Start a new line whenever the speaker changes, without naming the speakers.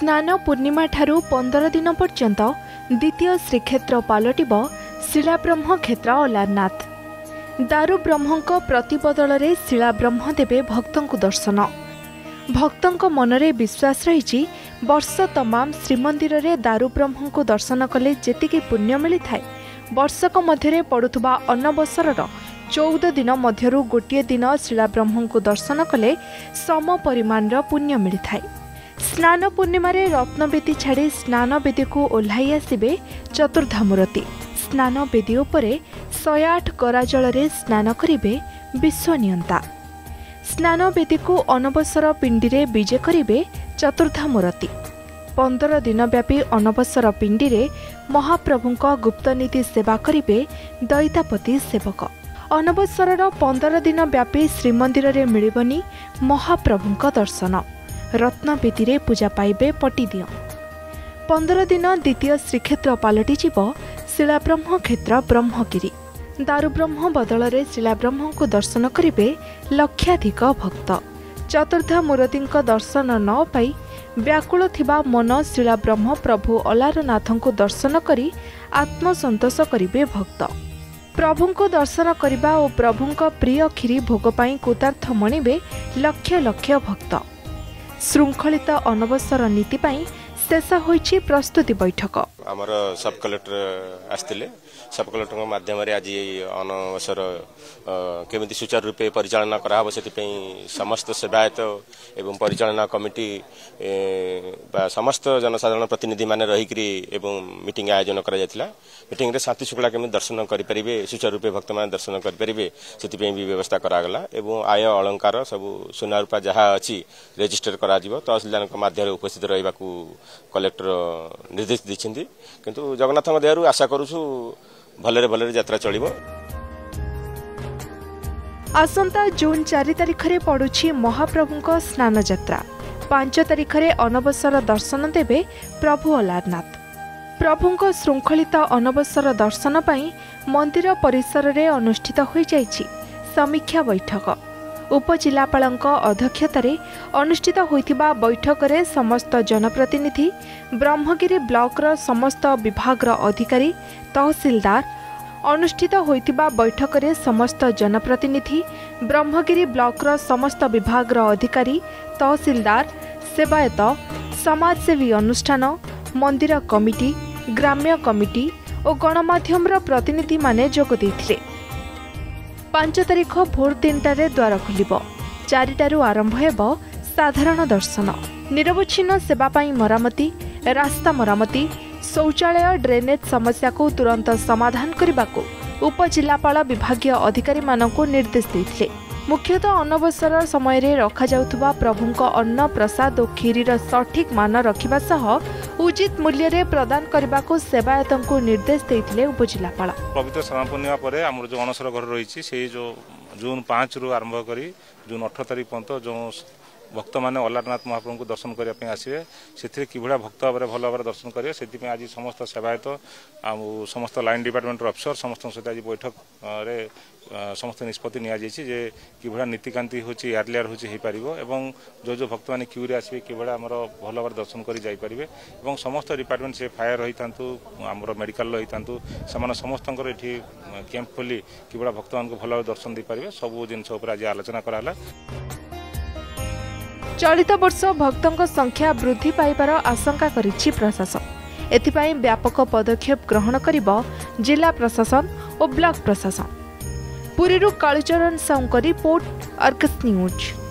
स्नान पूर्णिमा ठारू 15 दिन पर्यंत द्वितीय श्रीक्षेत्र पलटिब शिलाब्रह्म क्षेत्र अलारनाथ। दारु ब्रह्मक प्रतिबदल रे शिलाब्रह्म देवे भक्तों दर्शन। भक्तों मनरे विश्वास रही वर्ष तमाम श्रीमंदिर रे दारु ब्रह्म को दर्शन कले जेतिकी पुण्य मिली थाए वर्षक मध्य पड़ुवा अनवसर 14 दिन मध्यरु गोटे दिन शिलाब्रह्म को दर्शन कले सम परिमाण पुण्य मिली थाए। स्नान पूर्णिमा रत्नवेदी छाड़ी स्नान वेदी को ओह्लाई आसबे चतुर्धामूर्ति। स्नान वेदी उपरे 108 गराजल स्नान करिवे विश्वनियंता। स्नान वेदी को अनवसर पिंडी रे विजे करिवे चतुर्धामूर्ति। 15 दिन व्यापी अनवसर पिंडी रे महाप्रभुंक गुप्तनीति सेवा करिवे दैतापति सेवक। अनवसर 15 दिन व्यापी श्रीमंदिर रे मिलिबनी महाप्रभुंक दर्शन। रत्नवेदी रे पूजा पाइबे पटिदिय। 15 दिन द्वितीय श्रीक्षेत्र पलटि शिलाब्रह्म क्षेत्र ब्रह्मगिरी। दारुब्रह्म बदल रे शिलाब्रह्म को दर्शन करिवे लक्षाधिक भक्त। चतुर्धामूर्ति दर्शन न पाई व्याकुल थिबा मन शिलाब्रह्म प्रभु अलारनाथ को दर्शन करी आत्मसंतोष करिवे भक्त। प्रभु को दर्शन करिबा और प्रभु प्रिय खीरी भोग पाई कृतार्थ मणिबे लक्ष लक्ष भक्त। श्रृंखलित अनवसर नीति पाई शेष होईछि प्रस्तुति बैठक।
आमर सब कलेक्टर आस्तिले सब कलेक्टर माध्यम आज अनवसर केमिति सुचारू रूपे परिचालना कराहब से समस्त सेवायत एवं परिचालना कमिटी समस्त जनसाधारण प्रतिनिधि माने रहिकरी एवं मीटिंग आयोजन करा जायतिला। मीटिंग रे शांति शुक्ला केमिति दर्शन करि परिबे सुचारू रूपे भक्त माने दर्शन करि परिबे सेति भी व्यवस्था करा गला एवं आय अलंकार सब सोना रूपा जहा अछि रजिस्टर करा जिवो तहसीलदार माध्यम उपस्थित रहिबा को कलेक्टर निर्देश दैछन्ती। किंतु जगन्नाथ देहरु आशा करूछु भलरे भलरे यात्रा चलिबो।
आसंता जून 4 तारिख रे पड़ुछि महाप्रभुंक स्नान यात्रा। 5 तारिख रे अनवसर दर्शन देवे प्रभु अलारनाथ। प्रभुंक श्रृंखलित अनवसर दर्शन पाई मंदिर परिसर रे अनुष्ठित होई जाइछि समीक्षा बैठक। उपजिलापालଙ୍କ अध्यक्षतारे अनुष्ठित होइथिबा बैठक रे समस्त जनप्रतिनिधि ब्रह्मगिरी ब्लॉक रो समस्त विभाग रो अधिकारी तहसीलदार अनुष्ठित होइथिबा बैठक रे समस्त जनप्रतिनिधि ब्रह्मगिरी ब्लॉक रो समस्त विभाग रो अधिकारी तहसीलदार सेवायत समाजसेवी अनुष्ठान मंदिर कमिटी ग्राम्य कमिटी और गणमाध्यम रो प्रतिनिधि माने जोग दैथिले। 5 तारिख भोर 3टारे द्वार खुलिब। 4टारू आरंभ हेब साधारण दर्शन। निरवच्छिन्न सेवा पाई मरामती रास्ता मरामती शौचालय ड्रेनेज समस्या को तुरंत समाधान करने को उपजिलापाल विभागीय अधिकारी मानक निर्देश देते। मुख्यतः अनवसर समय रे रखा जाउथुबा प्रभुंक अन्न प्रसाद और खीरीर सठिक मान रखिबा सह उचित मूल्य रे प्रदान करने को सेवायतों को निर्देश देते उपजिलापाल।
पवित्र स्नान पूर्णिमा पर आम जो अनसर घर रही से जो जून 5 रु आरंभ करी जून 18 तारिख पर्यंत जो भक्त मैंने अलारनाथ महाप्रभु को दर्शन करने आसवे से कि भक्त भाव भल भाव दर्शन करेंगे से आज समस्त सेवायत समस्त लाइन डिपार्टमेंट अफिसर समस्त सहित आज बैठक रे समस्त निष्पत्ति नि कि नीतिकांति हूँ एयरलियर हो जो जो भक्त मैंने क्यू रे आसवे कि आमर भल भाव दर्शन कर जापारे और समस्त डिपार्टमेंट से फायर रही था आमर मेडिकल रही था से समस्त ये कैंप खोली कि भक्त मान भल भाव दर्शन दे पारे सब जिनस आज आलोचना कराला।
चलित वर्ष भक्तों संख्या वृद्धि पाइबार आशंका करिछि प्रशासन। एथिपाई व्यापक पदक्षेप ग्रहण करिब जिला प्रशासन और ब्लॉक प्रशासन। पुरीरू कालीचरण साउंक रिपोर्ट अर्गस न्यूज।